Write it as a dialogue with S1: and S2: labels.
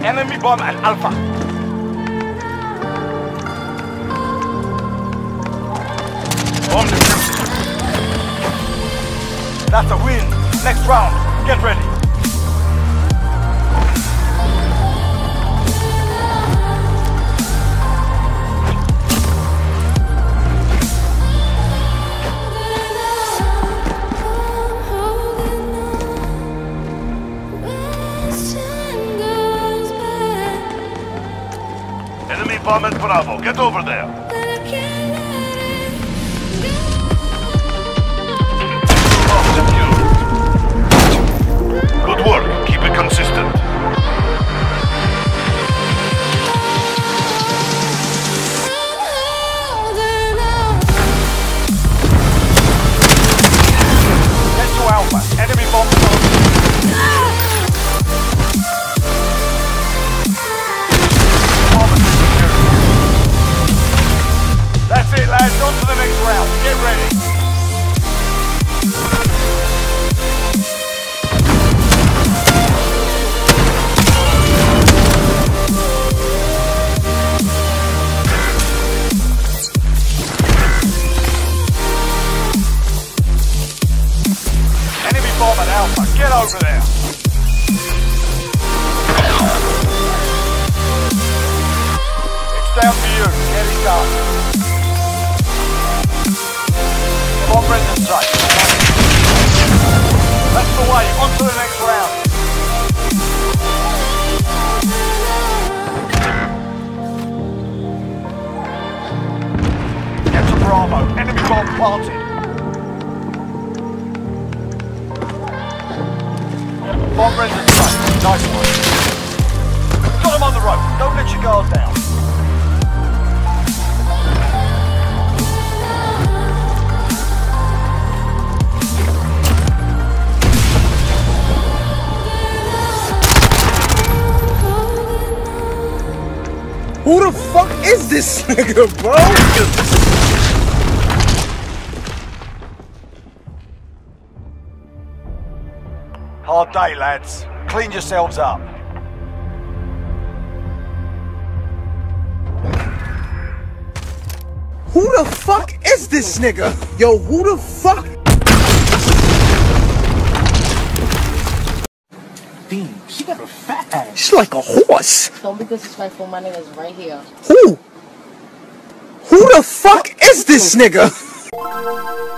S1: Enemy bomb at Alpha. Bomb defused. That's a win. Next round. Get ready. Enemy bomb at Bravo. Get over there. Good work. Keep it consistent. Get to Alpha. Enemy bomb target. That's it, lads. On to the next round. Get ready. Enemy bomb at Alpha. Get over there. It's down to you. Get it done. Bomb ready to strike. That's the way. On to the next round. Get to Bravo. Enemy bomb planted. Bomb ready to strike. Nice one. Got him on the rope. Don't let your guard down.
S2: Who the fuck is this nigga, bro?
S1: Hard day, lads. Clean yourselves up.
S2: Who the fuck is this nigga? Yo, who the fuck?
S3: Damn, she got a fat ass.
S2: She's like a horse.
S4: Don't be disrespectful, my nigga's right here.
S2: Who? Who the fuck is this nigga?